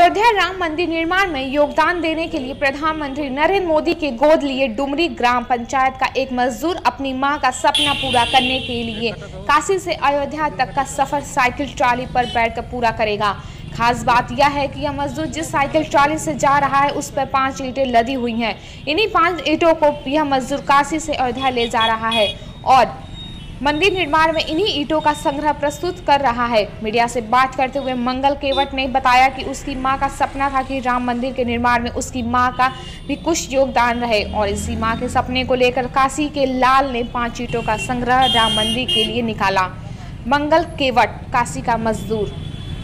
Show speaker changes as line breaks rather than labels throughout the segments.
अयोध्या राम मंदिर निर्माण में योगदान देने के लिए प्रधानमंत्री नरेंद्र मोदी के गोद लिए डुमरी ग्राम पंचायत का एक मजदूर अपनी मां का सपना पूरा करने के लिए काशी से अयोध्या तक का सफर साइकिल ट्रॉली पर बैठकर पूरा करेगा। खास बात यह है कि यह मजदूर जिस साइकिल ट्रॉली से जा रहा है उस पर 5 ईंटें लदी हुई हैं। इन्हीं 5 ईंटों को यह मजदूर काशी से अयोध्या ले जा रहा है और मंदिर निर्माण में इन्हीं ईंटों का संग्रह प्रस्तुत कर रहा है। मीडिया से बात करते हुए मंगल केवट ने बताया कि उसकी मां का सपना था कि राम मंदिर के निर्माण में उसकी मां का भी कुछ योगदान रहे और इसी मां के सपने को लेकर काशी के लाल ने 5 ईंटों का संग्रह राम मंदिर के लिए निकाला। मंगल केवट, काशी का मजदूर।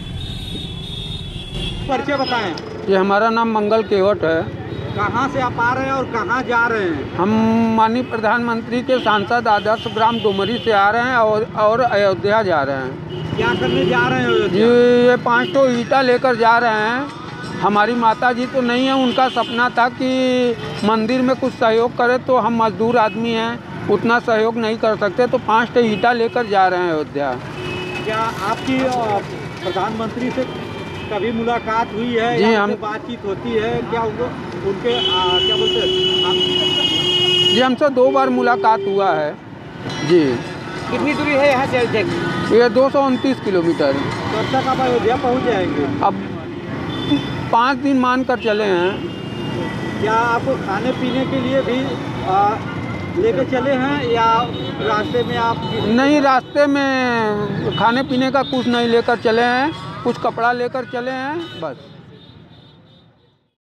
परिचय बताएं।
ये हमारा नाम मंगल केवट है।
कहाँ से आप आ रहे हैं और कहाँ जा रहे हैं?
हम माननीय प्रधानमंत्री के सांसद आदर्श ग्राम डुमरी से आ रहे हैं और अयोध्या जा रहे हैं।
क्या करने जा रहे हैं?
जी, ये 5 तो ईंटा लेकर जा रहे हैं। हमारी माता जी तो नहीं है, उनका सपना था कि मंदिर में कुछ सहयोग करे, तो हम मजदूर आदमी हैं, उतना सहयोग नहीं कर सकते, तो 5 तो ईंटा लेकर जा रहे हैं अयोध्या।
क्या आपकी प्रधानमंत्री से कभी मुलाकात हुई है?
जी,
हम बातचीत होती है क्या? उनके क्या बोलते हैं
जी, हमसे 2 बार मुलाकात हुआ है जी।
कितनी दूरी है यहाँ से अयोध्या की?
ये 229 किलोमीटर।
कब तक आप अयोध्या पहुँच जाएंगे?
अब 5 दिन मान कर चले हैं।
क्या आपको खाने पीने के लिए भी लेके चले हैं या रास्ते में आप?
नहीं, रास्ते में खाने पीने का कुछ नहीं लेकर चले हैं, कुछ कपड़ा लेकर चले हैं बस।